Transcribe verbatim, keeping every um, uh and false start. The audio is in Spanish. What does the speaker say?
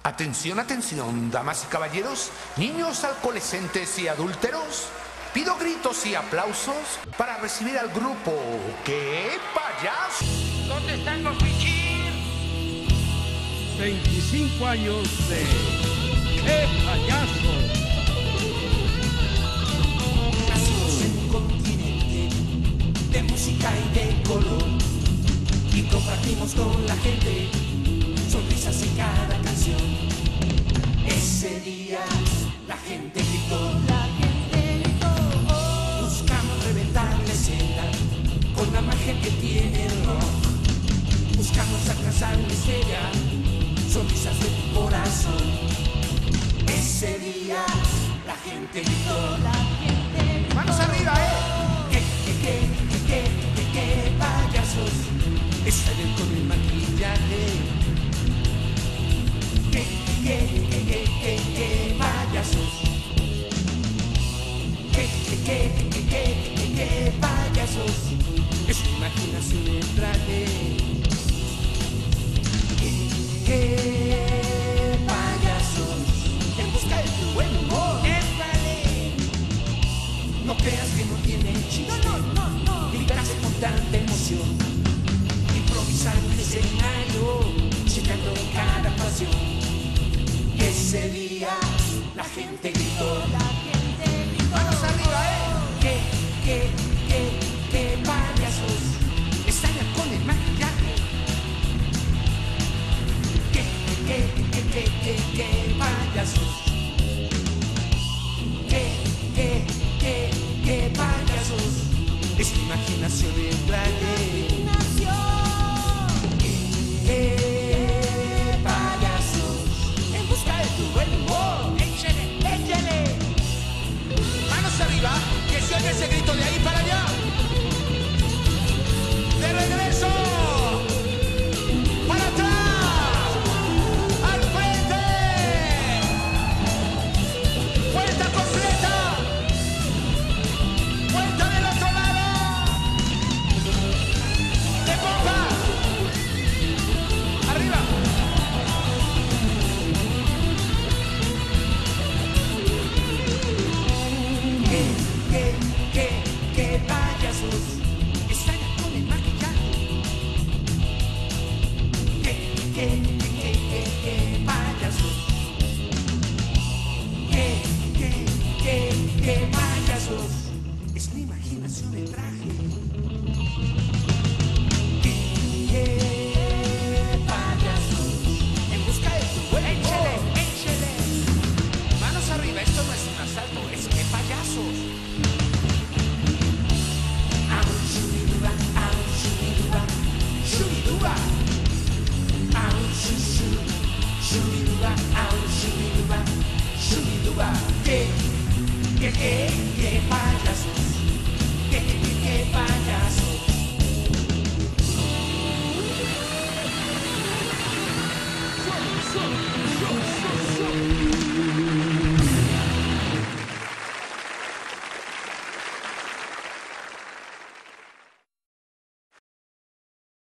Atención, atención, damas y caballeros, niños, adolescentes y adúlteros. Pido gritos y aplausos para recibir al grupo ¡Qué payaso! ¿Dónde están los bichis? veinticinco años de ¡Qué payaso! Nacimos en un continente de música y de color y compartimos con la gente sonrisas en cada canción. Ese día la gente gritó, la gente gritó. Buscamos reventar la escena con la magia que tiene el rock. Buscamos alcanzar una estrella, sonrisas de tu corazón. Ese día la gente gritó, la gente gritó. ¡Manos arriba, eh! Que, que, que, que, que, que, que payasos están con el maquillaje. Que, que, que, que, que, que payasos. Que, que, que, que, que, que, que payasos. Es tu imaginación el traje. Que, que payasos. En busca de tu buen humor. ¡Éndale! No creas que no tiene chiste. No, no, no, no. Gritarse con tanta emoción. Improvisar un escenario, citando cada pasión. Ese día la gente gritó, la gente gritó. ¡Manos arriba, eh! Que, que, que, que payasos están con el maquillaje. Que, que, que, que, que, que payasos. Que, que, que, que payasos. Es tu imaginación el traje. ¡Qué payasos! En busca de tu buen humor. ¡Échale, échale! ¡Manos arriba! ¡Que se oiga ese grito de ahí para allá! ¡De regreso! ¡Para atrás! ¡Al frente! ¡Vuelta completa! ¡Vuelta del otro lado! ¡De pompa! ¡Arriba! Que, que, que, que payasos están con el maquillaje. Que, que, que, que, que, que payasos. Que, que, que, que payasos. Es mi imaginación el traje. Que, que payasos. En busca de tu buen humor. ¡Échele, échele! Manos arriba, esto no es un asalto, es que payasos. Au, shubiduba, au, shubiduba, shubiduba. Au, shu, shu, shubiduba, au, shubiduba, shubiduba. Que, que, que, que payasos. Que, que, que, que payasos.